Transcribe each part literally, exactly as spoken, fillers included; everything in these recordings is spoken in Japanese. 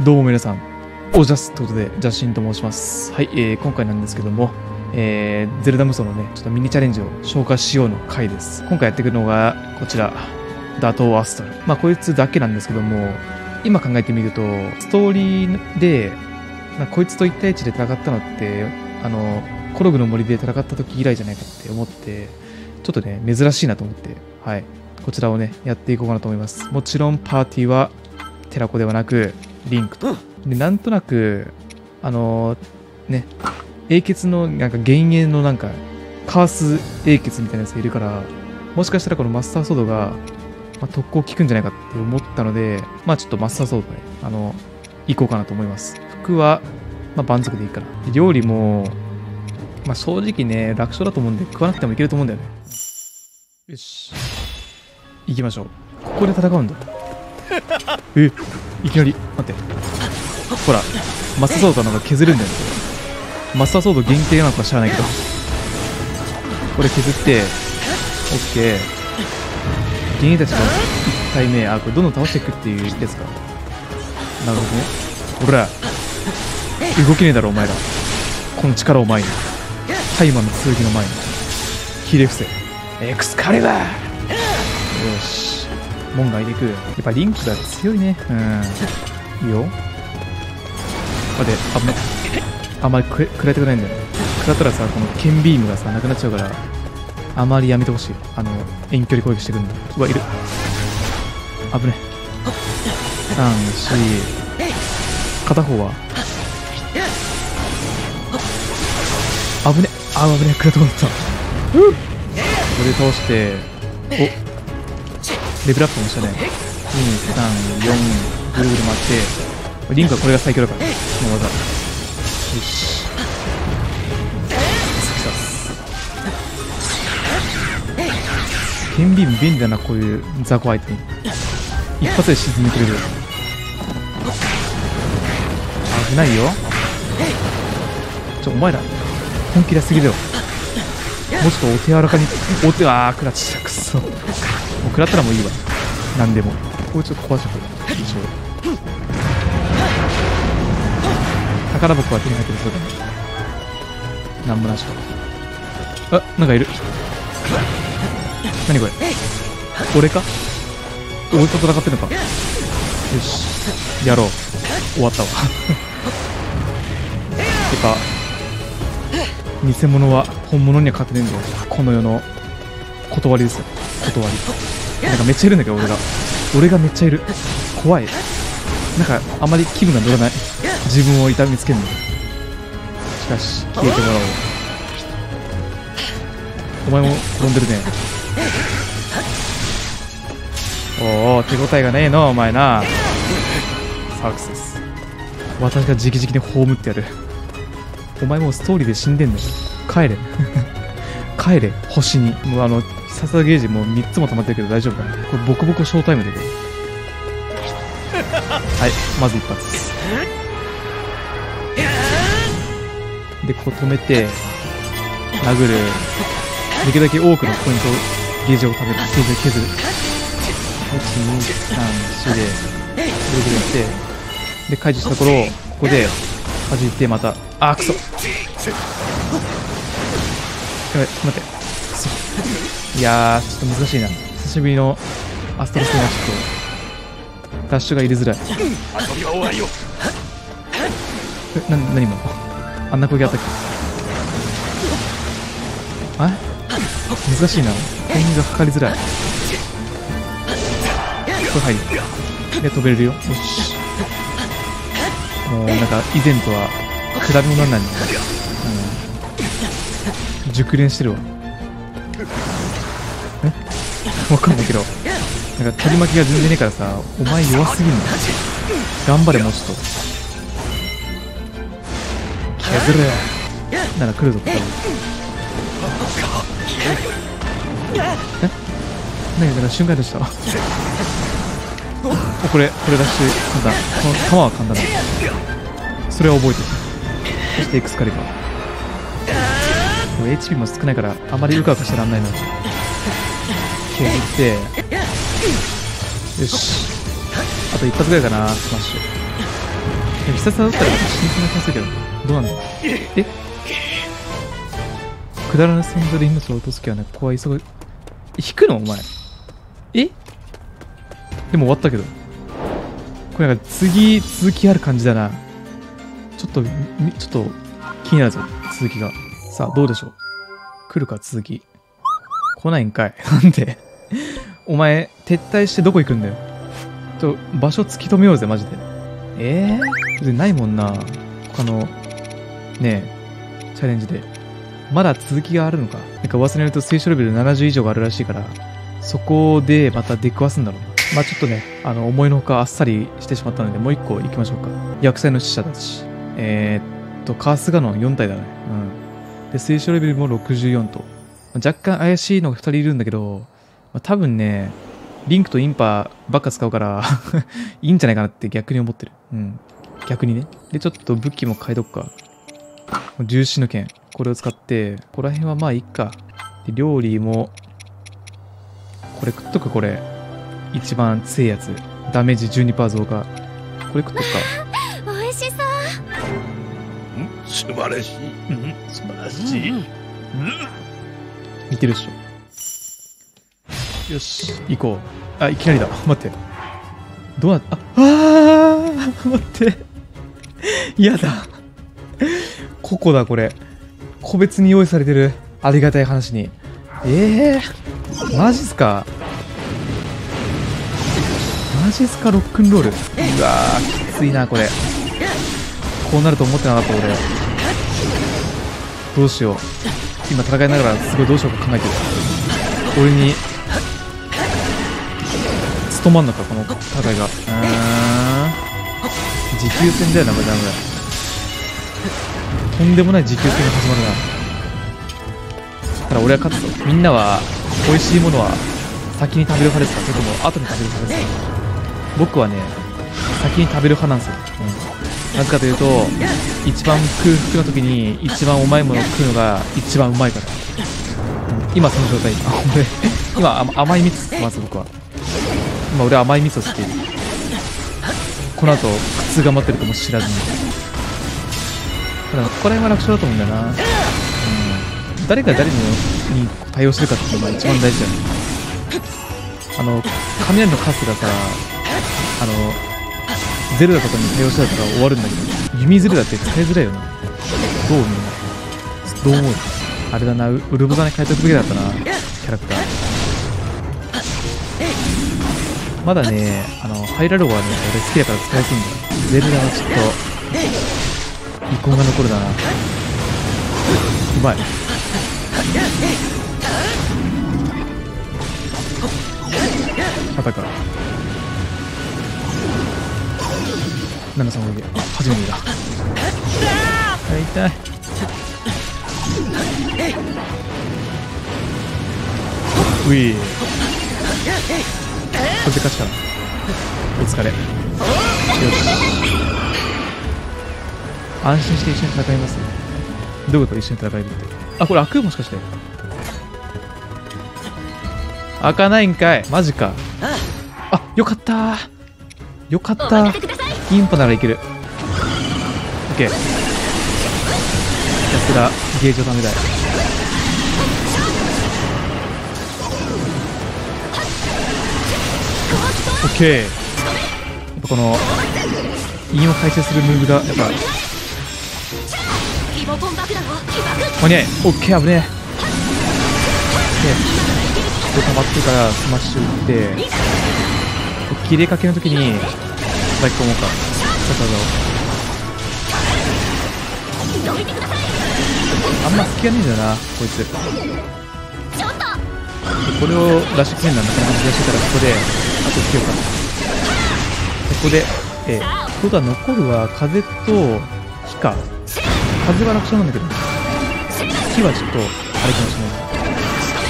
どうも皆さん、おじゃすってことで、ジャシンと申します。はい、えー、今回なんですけども、えー、ゼルダ無双のね、ちょっとミニチャレンジを紹介しようの回です。今回やっていくのが、こちら、打倒アストル。まあ、こいつだけなんですけども、今考えてみると、ストーリーで、まあ、こいつといち対いちで戦ったのって、あの、コログの森で戦った時以来じゃないかって思って、ちょっとね、珍しいなと思って、はい、こちらをね、やっていこうかなと思います。もちろん、パーティーは、テラコではなく、リンクと。で、なんとなく、あのー、ね、英傑の、なんか、幻影のなんか、カース英傑みたいなやつがいるから、もしかしたらこのマスターソードが、まあ、特攻効くんじゃないかって思ったので、まあちょっとマスターソードで、あの、行こうかなと思います。服は、まあ満足でいいかな。料理も、まあ正直ね、楽勝だと思うんで、食わなくてもいけると思うんだよね。よし。行きましょう。ここで戦うんだ。え、いきなり、待って。ほら、マスターソードなんか削るんだよね。マスターソード限定なのか知らないけど。これ削って、オッケー。幻影たちがいち体目、あ、これどんどん倒していくっていうやつか。なるほどね。ほら、動けねえだろ、お前ら。この力を前に。タイマンの剣の前に。ひれ伏せ。エクスカリバー。よし。門外でいく。やっぱリンクが強いね。うん。いいよ。待って、危ね。あんまり食らいたくないんだよね。食らったらさ、この剣ビームがさ、なくなっちゃうから、あまりやめてほしい。あの、遠距離攻撃してくるんだ。うわ、いる。危ね。さん、よん。片方は危ね。あ、危ね。食らったことだった。これで倒して、お、レベルアップもしたね。に、さん、よん、ぐるぐる回って、リンクはこれが最強だから、この技。よし。剣ビーム便利だな、こういう雑魚相手に。一発で沈めてくれる。危ないよ。ちょ、お前ら、本気出しすぎだよ。もうちょっとお手柔らかに、お手、あー、食らっちゃった、くそ。もう食らったらもういいわ。なんでも。これちょっと壊しちゃった。よいしょ。宝箱は手に入ってるそうだね。なんもなしか。あ、なんかいる。何これ。俺か俺と戦ってんのか。よし。やろう。終わったわ。てか、偽物は本物には勝てねえんだよ。この世の断りですよ。断り。なんかめっちゃいるんだけど、俺が。俺がめっちゃいる。怖い。なんかあまり気分が乗らない。自分を痛みつけるの。しかし、消えてもらおう。お前も転んでるね。おお、手応えがねえの、お前な。サクセス。私が直々に葬ってやる。お前もうストーリーで死んでんの。帰れ。帰れ、星に。もうあの、必殺ゲージもうみっつも溜まってるけど大丈夫かな。これボコボコショータイムで。はい、まず一発。で、ここ止めて、殴る。できるだけ多くのポイント、ゲージを食べる。削る、削る。いち、に、さん、よんで、ぐるぐるやって、で、解除したところを、ここで、弾いて、また、あー、くそ。やばい、待って。くそ。いやー、ちょっと難しいな。久しぶりのアストロ戦はちょっと、ダッシュが入れづらい。遊びは終わりよ。え、な、なに今のあんな攻撃あったっけ。あ難しいな。タイミングがかかりづらい。これ入る。で、飛べれるよ。よし。もう、なんか、以前とは、比べ物にならないんだよ。うん。熟練してるわ。えわかんないけど。なんか、取り巻きが全然ねえからさ、お前弱すぎんの。頑張れ、もうちょっと。削れ。なら来るぞ、多分。え何だから瞬間でした。お、これ、これダッシュ、簡単。この弾は簡単だ。それは覚えてる。そしてエクスカリバー。エイチピー も少ないから、あまりうかうかしてらんないな。削って、よし。あと一発ぐらいかな、スマッシュ。 必殺だったら死にそうな気がするけど、どうなんだろう。えくだらぬ戦場で命を落とす気はなく、怖い急ぐ。引くのお前。えでも終わったけど。これなんか次、続きある感じだな。ちょっと、ちょっと気になるぞ、続きが。さあ、どうでしょう。来るか、続き。来ないんかい。なんでお前、撤退してどこ行くんだよ。ちょ、場所突き止めようぜ、マジで。えー、でないもんな。他の、ねえ、チャレンジで。まだ続きがあるのか。なんか噂によると聖書レベルななじゅう以上があるらしいから、そこでまた出くわすんだろうな。まあちょっとね、あの、思いのほかあっさりしてしまったので、もう一個行きましょうか。薬剤の使者たち。えー、っと、カースガノンよん体だね。うん。で、聖書レベルもろくじゅうよんと。若干怪しいのがふたりいるんだけど、まあ、多分ね、リンクとインパばっか使うからいいんじゃないかなって逆に思ってる。うん。逆にね。で、ちょっと武器も変えとくか。重視の剣。これを使って、ここら辺はまあいいか。で、料理も、これ食っとく、これ。一番強いやつ。ダメージ じゅうにパーセント 増加。これ食っとくか。 美味しそう。 素晴らしい。うん、素晴らしい。うん、 似てるっしょ。よし、行こう。あ、いきなりだ。待って。どうなっ、あ、あー待って。やだ。ここだ、これ。個別に用意されてる。ありがたい話に。えー、マジっすか。マジっすか、ロックンロール。うわー、きついな、これ。こうなると思ってなかった、俺。どうしよう。今戦いながらすごいどうしようか考えてる。俺に務まんのか、この戦いが。うーん、持久戦だよな、これ。ダメだ。とんでもない持久戦が始まるな。だから俺は勝つぞ。みんなは美味しいものは先に食べる派ですか、それとも後に食べる派ですか。僕はね、先に食べる派なんですよ。うん、なぜかというと、一番空腹の時に一番うまいものを食うのが一番うまいから。今その状態。あ、俺、今甘い蜜吸ってます、僕は。今俺は甘い蜜を吸っている。この後、苦痛が待ってるとも知らずに。ただ、ここら辺は楽勝だと思うんだよな。うん。誰が誰に対応してるかっていうのが一番大事だよね。あの、雷のカスがさ、あの、ゼルダとかに対応してたら終わるんだけど、弓ゼルダって使いづらいよな。どうみんな。どう思う？あれだな、ウルボザに変えておくべきだったな、キャラクター。まだね、あの、ハイラルゴはね、俺好きだから使いやすいんだよ。ゼルダはちょっと、遺恨が残るな。うまい。またか。ナナさんおいで。あ、初めてだ。痛い。うい。これで勝ちかな。お疲れ。よし。安心して一緒に戦いますね。どういうこと一緒に戦えるって。あ、これ開くもしかして。開かないんかい。マジか。あ、よかったー。よかったー。インパならいける。オッケー。ひたすらゲージをためたい。オッケー。やっぱこのインを回収するムーブがやっぱ間に合い。オッケー、危ねえ。これ溜まってるからスマッシュ打って切れかけの時に最高もうかあんま隙がねえんだよなこいつ。これをラッシュ決めるのはなかなか難しいから、ここであとつけようかな。ここでえー、ことは残るは風と火か。風は楽勝なんだけど火はちょっとあれかもしれない、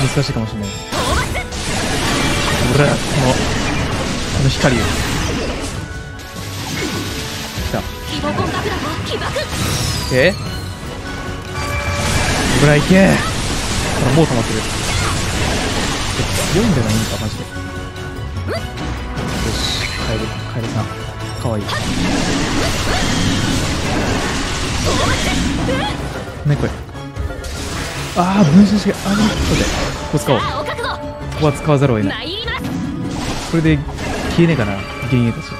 難しいかもしれない。俺はこのこの光を来た。えほら、いけ。ほら、もう溜まってる。強いんだよな、インパ、マジで。よし、カエル、カエルさん。かわいい。 何これ。ああ、分身して、ああ、ちょっと待って。ここ使おう。ここは使わざるを得ない。これで消えねえかな、幻影たち。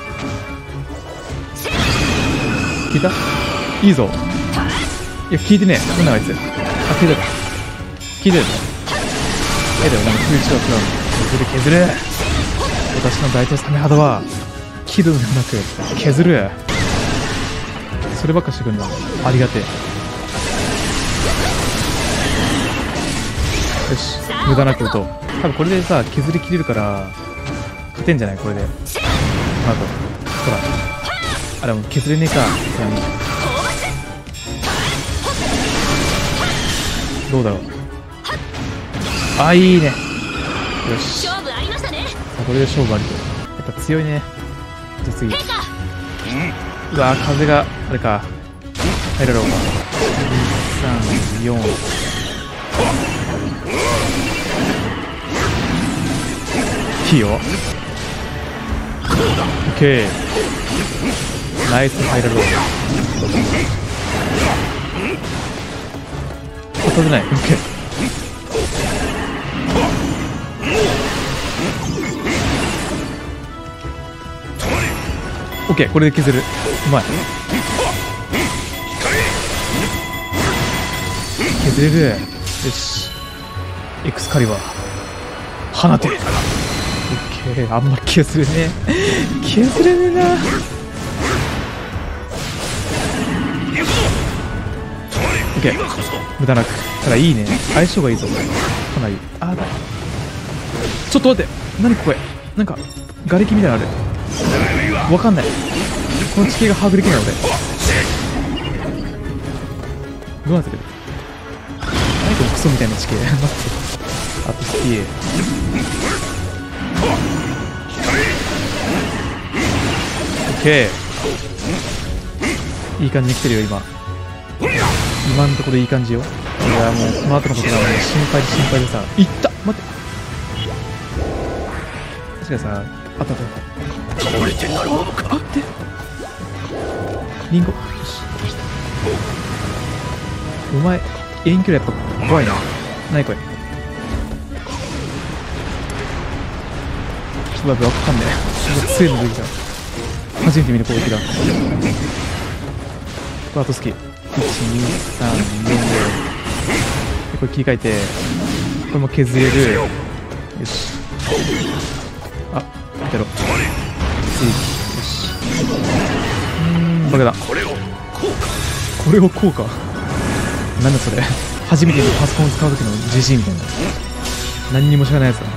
消えた？いいぞ。いや、消えてねえ。なんだあいつ。あ、消えたか。消えたよね。ええだよ、なんか空中は食らうの。削る削る。私の大東サメ肌は、切るのではなく、削る。そればっかしてくんだ。ありがてえ。よし、無駄なく打とう。多分これでさ、削り切れるから、勝てんじゃないこれで。あと、ほら。あれもう削れねえか。さらに。どうだろう。あ、いいね。よし。さあ、これで勝負ありと。やっぱ強いね。じゃあ次。うわ、風が、あれか。入らろうか。に、さん、よん。いいよ。オッケー。ナイスハイラロー。当たってない。オッケー。オッケー、これで削る。うまい。削れる。よし。エクスカリバー。放て。オッケー、あんま削れねえ。削れねえな。オッケー、無駄なく。ただいいね。相性がいいぞ。かなり。あーだ。ちょっと待って。何これ。なんか、瓦礫みたいなのある。わかんない。この地形が把握できない俺。どうなってる？何このクソみたいな地形。待って。あとスティー。オッケー。いい感じに来てるよ今。今のところいい感じよ。いやもうこの後のことがもう心配で心配でさ。いった。待って。確かにさ、あったあった。 倒れてなるものか。 あって。リンゴ。よし。お前遠距離やっぱ怖いな。何これ。うわ、わかんねえ。強いの出てきた。初めて見る攻撃だ。あと好き。いち、に、さん、よん、ご。これ切り替えて、これも削れる。よし。あ、見てろ。次。よし。うーん、バカだ。これをこうか。これをこうか。なんだそれ。初めてパソコンを使う時の自信みたいな。何にも知らないやつだ。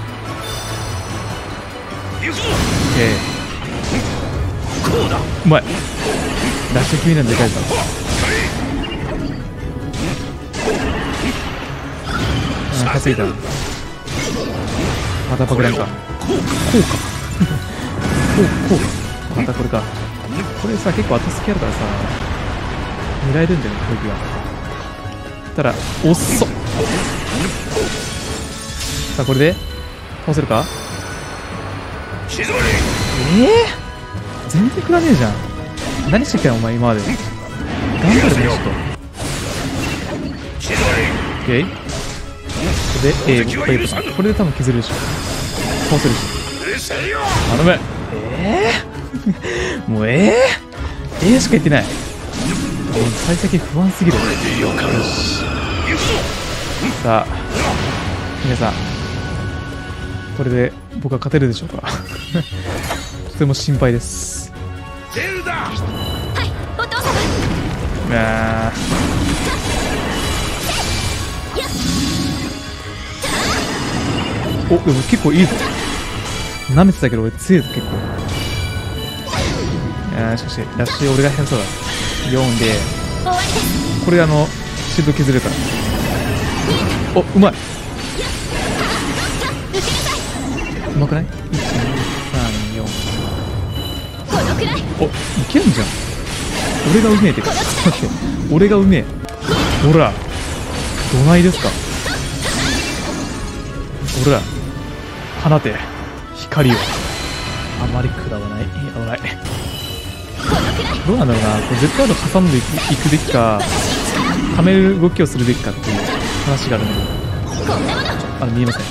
オッケー。うまい。ラッシュ級なんでかいか。あ、担いだ。また爆弾か。こうか。こう、こうか。またこれか。これさ、結構後付きあるからさ、狙えるんだよね、攻撃が。ただ、おっそ。さあ、これで倒せるか。ええー、全然食らねえじゃん。何してきたのお前今まで。頑張るねちょっと。オッケー。これで、えー、これでこれで多分削れるでしょ。倒せるし。頼む。ええー、もうええー、ええー、しか言ってない。もう幸先不安すぎる。よし。さあ皆さん、これで僕は勝てるでしょうか。とても心配です。 ゼルダ。はい、 お父様。うわー。お、でも結構いいぞ。舐めてたけど俺強いぞ結構。いやー、しかしラッシュ俺が下手そうだ。よんでこれあのシールド削れるから。お、うまい。うまくない？ いち、に、さん、よん。お、いけるんじゃん。俺がうめえってか。待って、俺がうめえ。ほら、どないですか。ほら、放て、光を。あまり食らわない。やばい。どうなんだろうな。これ絶対あと挟んでいくべきか、 貯める動きをするべきかっていう話があるんだけど、あの見えません。こ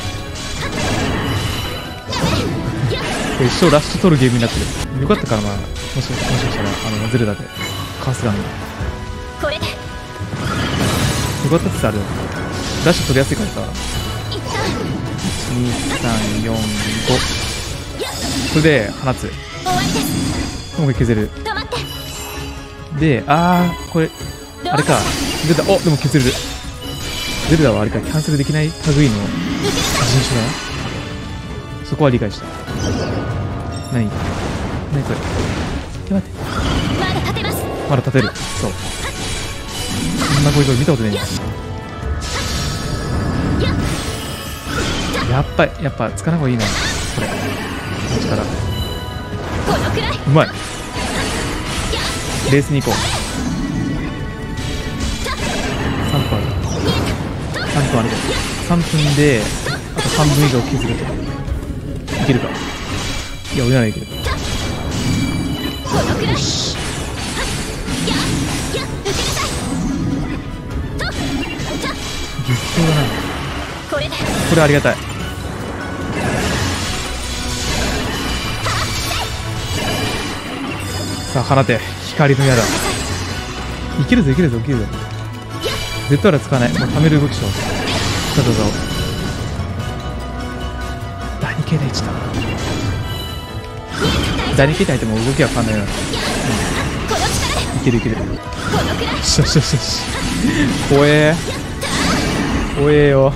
れ一生ラッシュ取るゲームになってる。よかったから、まあもしもしかしたらあのゼルダでかわすがのよこれでかったってさ、あれラッシュ取りやすいからさ、にさんよんご、それで放つ。 終わりです。 もう一回削る。 止まって。 で、あー、これあれか、ゼルダ、お、でも削れる。ゼルダはあれか、キャンセルできない類の人種だな。そこは理解した。何何これ。待って待って。 まだ立てます。 まだ立てる。そう。こんなこいつ見たことねえよ。やっぱり、やっぱ、つかない方がいいな。これ。こっちから。 このくらい。 うまい。レースに行こう。さんぷんある。さんぷんある。さんぷんで、あと半分以上削ると。いけるか。いや、俺ならいける。 このくらい。 よし。実況だな。 これで。 これありがたい。さあ、放て。光の矢だ。いけるぞ、いけるぞ、いけるぞ。絶対は使わない。もう貯める動きしよう。さあ、どうぞ。だいに形態いちだ。だいに形態ってもう動きは変わんないよ。うん。いけるいける。よしよしよしよし。怖え。怖えよ。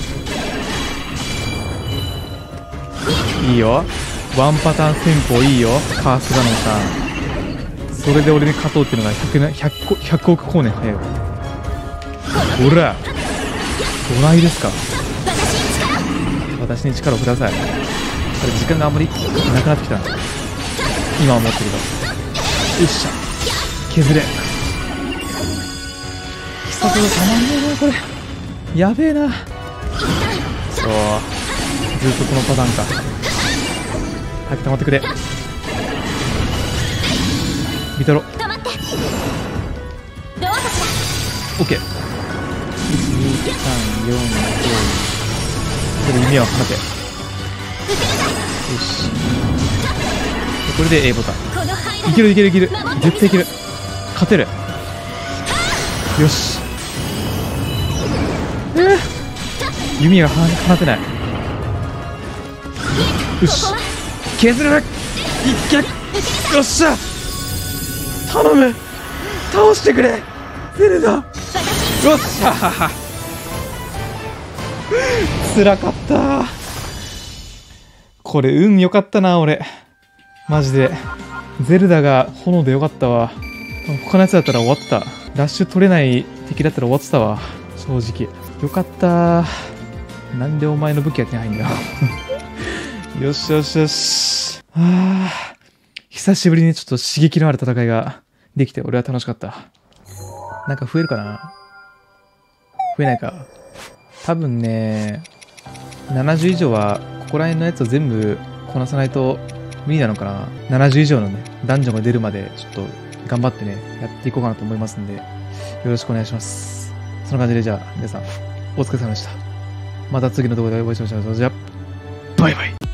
いいよ。ワンパターン戦法いいよ。カースガノンさん。それで俺に勝とうっていうのがひゃく、ひゃく、ひゃくおく光年早いわ。ほら、どないですか。私に力をください。これ時間があんまりなくなってきたな。今は思ってるけど。よっしゃ、削れ。必殺がたまんねえなこれ。やべえな。そう、ずっとこのパターンか。早く溜まってくれ。ビトロ。 止まって。どうかしオッケー。いち、に、さん、よん、ご。これ弓を放て。よし。これで A ボタン。 この範囲だ。 いけるいけるいける。絶対いける。勝てる。よし。えー、弓が放てない。よし。削る。いけ。よっしゃ。頼む。倒してくれ。ゼルダ。よっしゃ。辛かった。これ運良かったな俺。マジでゼルダが炎でよかったわ。他のやつだったら終わってた。ラッシュ取れない敵だったら終わってたわ。正直よかった。なんでお前の武器は手に入んだよ。よしよしよし。あー、久しぶりにちょっと刺激のある戦いができて俺は楽しかった。なんか増えるかな。増えないか。多分ね、ななじゅう以上はここら辺のやつを全部こなさないと無理なのかな。ななじゅう以上のね、ダンジョンが出るまでちょっと頑張ってね、やっていこうかなと思いますんで、よろしくお願いします。そんな感じでじゃあ皆さん、お疲れ様でした。また次の動画でお会いしましょう。それじゃあ、バイバイ。